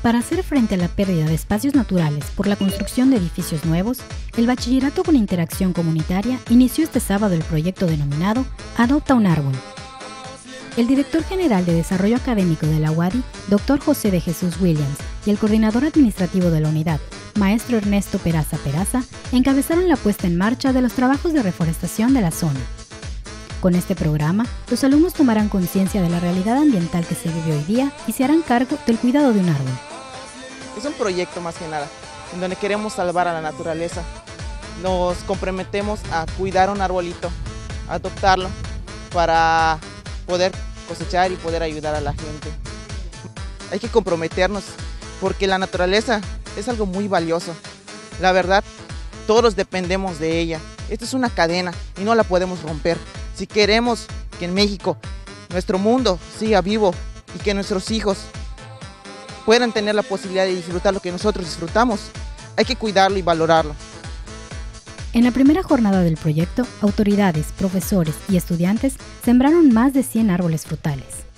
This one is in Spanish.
Para hacer frente a la pérdida de espacios naturales por la construcción de edificios nuevos, el Bachillerato con Interacción Comunitaria inició este sábado el proyecto denominado Adopta un árbol. El director general de Desarrollo Académico de la UADY, Dr. José de Jesús Williams, y el coordinador administrativo de la unidad, maestro Ernesto Peraza Peraza, encabezaron la puesta en marcha de los trabajos de reforestación de la zona. Con este programa, los alumnos tomarán conciencia de la realidad ambiental que se vive hoy día y se harán cargo del cuidado de un árbol. Es un proyecto más que nada, en donde queremos salvar a la naturaleza. Nos comprometemos a cuidar un arbolito, a adoptarlo para poder cosechar y poder ayudar a la gente. Hay que comprometernos porque la naturaleza es algo muy valioso. La verdad, todos dependemos de ella. Esta es una cadena y no la podemos romper. Si queremos que en México nuestro mundo siga vivo y que nuestros hijos puedan tener la posibilidad de disfrutar lo que nosotros disfrutamos, hay que cuidarlo y valorarlo. En la primera jornada del proyecto, autoridades, profesores y estudiantes sembraron más de 100 árboles frutales.